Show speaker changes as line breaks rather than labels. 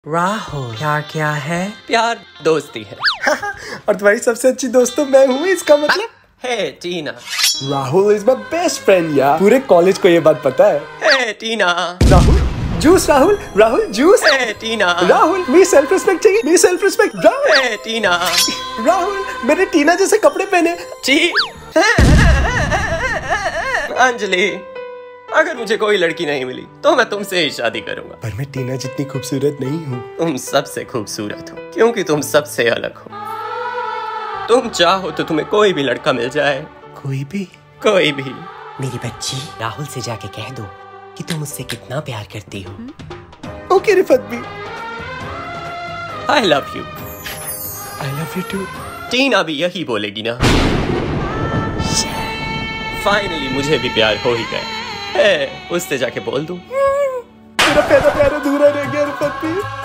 राहुल, प्यार क्या है?
प्यार दोस्ती है।
और तुम्हारी सबसे अच्छी दोस्त तो मैं हूँ, इसका मतलब?
Hey Tina.
Rahul is my best friend यार, पूरे कॉलेज को ये बात पता है।
Hey Tina.
Rahul juice, Rahul Rahul juice.
Hey Tina.
Rahul मी सेल्फ रिस्पेक्ट चाहिए, मी self respect. Rahul
hey Tina.
Rahul मैंने टीना जैसे कपड़े पहने।
जी। अंजलि, अगर मुझे कोई लड़की नहीं मिली तो मैं तुमसे ही शादी करूंगा।
पर मैं टीना जितनी खूबसूरत नहीं हूँ।
तुम सबसे खूबसूरत हो क्योंकि तुम सबसे अलग हो। तुम चाहो तो तुम्हें कोई भी लड़का मिल जाए।
कोई भी?
कोई भी।
मेरी बच्ची, राहुल से जाके कह दो कि तुम मुझसे कितना प्यार करती हो।
ओके रिफत भी।
I love you।
I love you too।
टीना भी यही बोलेगी ना। फाइनली मुझे भी प्यार हो ही गया। उससे जाके बोल दूं।
मेरा प्यारा प्यारा अधूरा रह गया रिफत भी।